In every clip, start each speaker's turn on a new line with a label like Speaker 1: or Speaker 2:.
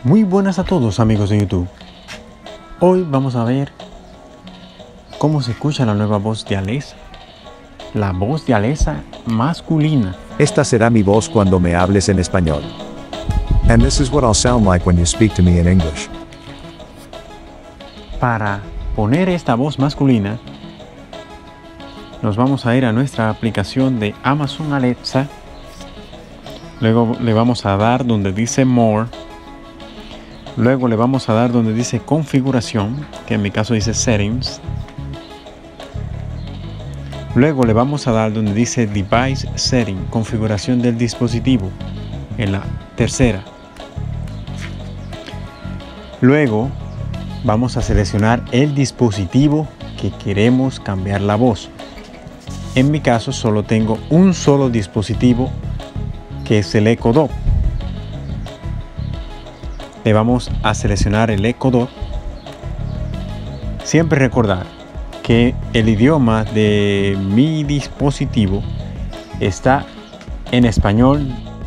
Speaker 1: Muy buenas a todos amigos de YouTube. Hoy vamos a ver cómo se escucha la nueva voz de Alexa. La voz de Alexa masculina.
Speaker 2: Esta será mi voz cuando me hables en español. And this is what I'll sound like when you speak to me in English.
Speaker 1: Para poner esta voz masculina, nos vamos a ir a nuestra aplicación de Amazon Alexa. Luego le vamos a dar donde dice More. Luego le vamos a dar donde dice configuración, que en mi caso dice settings. Luego le vamos a dar donde dice device setting, configuración del dispositivo, en la tercera. Luego vamos a seleccionar el dispositivo que queremos cambiar la voz. En mi caso solo tengo un solo dispositivo, que es el Echo Dot. Le vamos a seleccionar el Echo Dot. Siempre recordar que el idioma de mi dispositivo está en español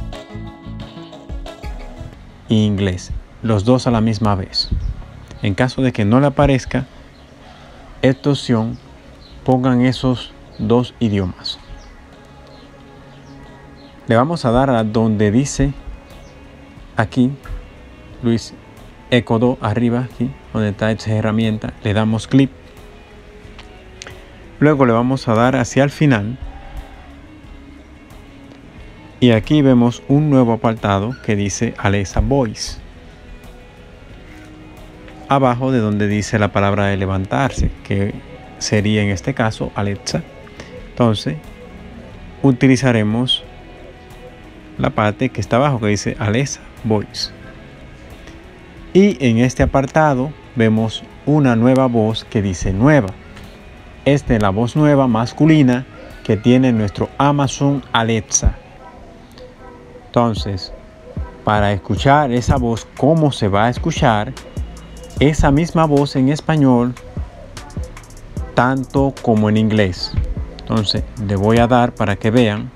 Speaker 1: e inglés, los dos a la misma vez. En caso de que no le aparezca esta opción, pongan esos dos idiomas. Le vamos a dar a donde dice aquí Luis Echo Dot, arriba aquí donde está esta herramienta, le damos clic. Luego le vamos a dar hacia el final y aquí vemos un nuevo apartado que dice Alexa Voice, abajo de donde dice la palabra de levantarse, que sería en este caso Alexa. Entonces utilizaremos la parte que está abajo que dice Alexa Voice. Y en este apartado vemos una nueva voz que dice nueva. Esta es la voz nueva masculina que tiene nuestro Amazon Alexa. Entonces, para escuchar esa voz, ¿cómo se va a escuchar esa misma voz en español, tanto como en inglés? Entonces, le voy a dar para que vean.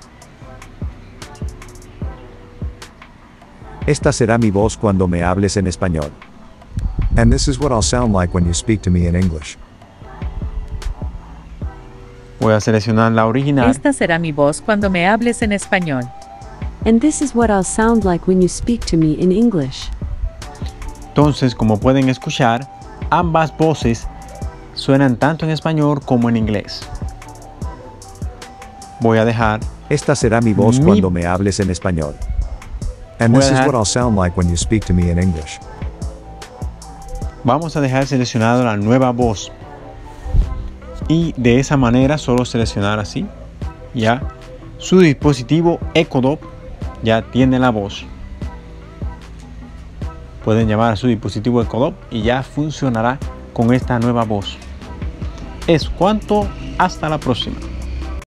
Speaker 2: Esta será mi voz cuando me hables en español. And this is what I'll sound like when you speak to me in English.
Speaker 1: Voy a seleccionar la original.
Speaker 3: Esta será mi voz cuando me hables en español.
Speaker 4: And this is what I'll sound like when you speak to me in English.
Speaker 1: Entonces, como pueden escuchar, ambas voces suenan tanto en español como en inglés. Voy a dejar.
Speaker 2: Esta será mi voz cuando me hables en español. And this is what I'll sound like when you speak to me in English.
Speaker 1: Vamos a dejar seleccionado la nueva voz. Y de esa manera solo seleccionar así. Ya su dispositivo Echo Dot ya tiene la voz. Pueden llamar a su dispositivo Echo Dot y ya funcionará con esta nueva voz. Es cuanto, hasta la próxima.